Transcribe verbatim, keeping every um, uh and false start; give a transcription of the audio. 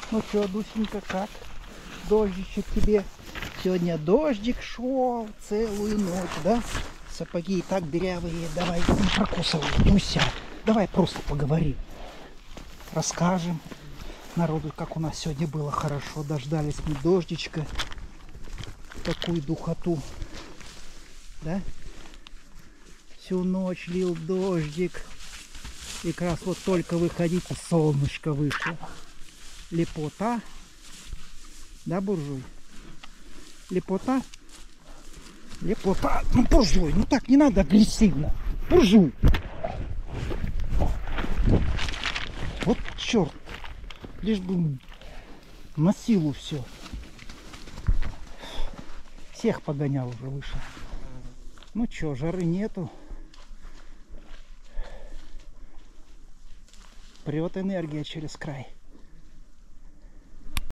Ну что, Дусенька, как? Дождичек тебе. Сегодня дождик шел целую ночь, да? Сапоги и так дырявые. Давай, не прокусывай, Дуся. Давай просто поговорим. Расскажем народу, как у нас сегодня было хорошо. Дождались мы дождичка. Такую духоту. Да? Всю ночь лил дождик. И как раз вот только выходить, а солнышко вышло. Лепота. Да, буржуй? Лепота? Лепота. Ну, буржуй, ну так не надо агрессивно. Буржуй. Вот черт. Лишь бы на силу все. Всех погонял уже выше. Ну что, жары нету. Прет энергия через край.